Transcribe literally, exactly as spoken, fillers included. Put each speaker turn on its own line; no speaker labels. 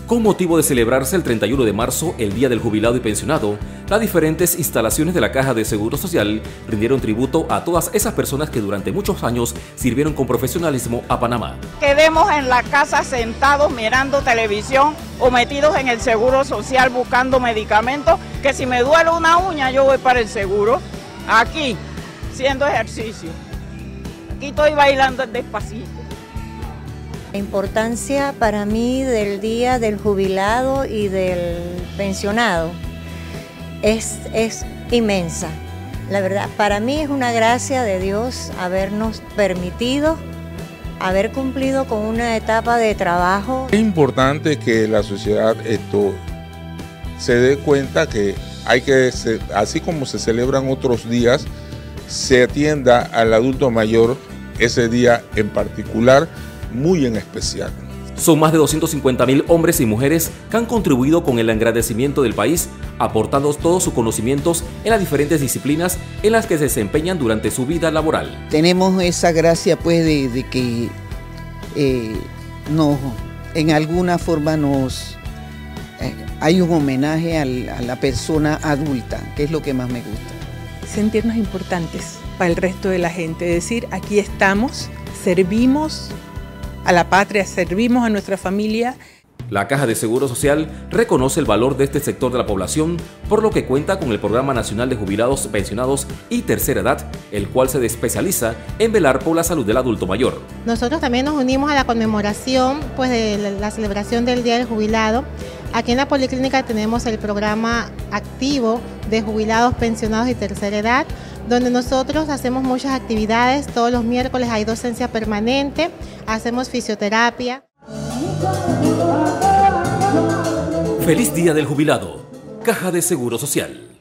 Con motivo de celebrarse el treinta y uno de marzo, el Día del Jubilado y Pensionado, las diferentes instalaciones de la Caja de Seguro Social rindieron tributo a todas esas personas que durante muchos años sirvieron con profesionalismo a Panamá.
Quedemos en la casa sentados mirando televisión o metidos en el Seguro Social buscando medicamentos, que si me duele una uña yo voy para el seguro, aquí, haciendo ejercicio. Aquí estoy bailando despacito.
La importancia para mí del Día del Jubilado y del Pensionado es, es inmensa. La verdad, para mí es una gracia de Dios habernos permitido haber cumplido con una etapa de trabajo.
Es importante que la sociedad esto se dé cuenta que hay que, así como se celebran otros días, se atienda al adulto mayor ese día en particular, muy en especial.
Son más de doscientos cincuenta mil hombres y mujeres que han contribuido con el engrandecimiento del país, aportando todos sus conocimientos en las diferentes disciplinas en las que se desempeñan durante su vida laboral.
Tenemos esa gracia pues de, de que eh, nos, en alguna forma nos eh, hay un homenaje al, a la persona adulta, que es lo que más me gusta.
Sentirnos importantes para el resto de la gente, decir aquí estamos, servimos a la patria, servimos a nuestra familia.
La Caja de Seguro Social reconoce el valor de este sector de la población, por lo que cuenta con el Programa Nacional de Jubilados, Pensionados y Tercera Edad, el cual se especializa en velar por la salud del adulto mayor.
Nosotros también nos unimos a la conmemoración pues, de la celebración del Día del Jubilado. Aquí en la Policlínica tenemos el programa activo de jubilados, pensionados y tercera edad, donde nosotros hacemos muchas actividades. Todos los miércoles hay docencia permanente, hacemos fisioterapia.
Feliz Día del Jubilado, Caja de Seguro Social.